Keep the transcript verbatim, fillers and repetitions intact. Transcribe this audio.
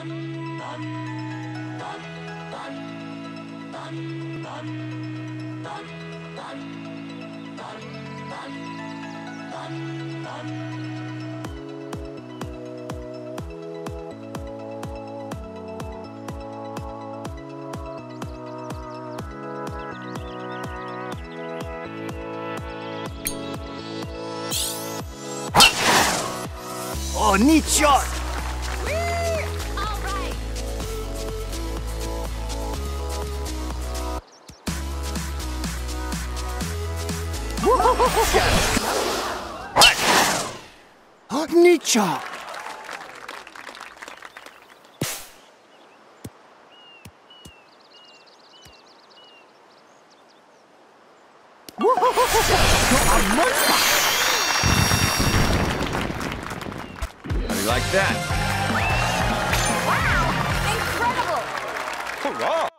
Oh, neat shot! All right. Oh, neat shot! How do you like that? Wow! Incredible! Hurrah!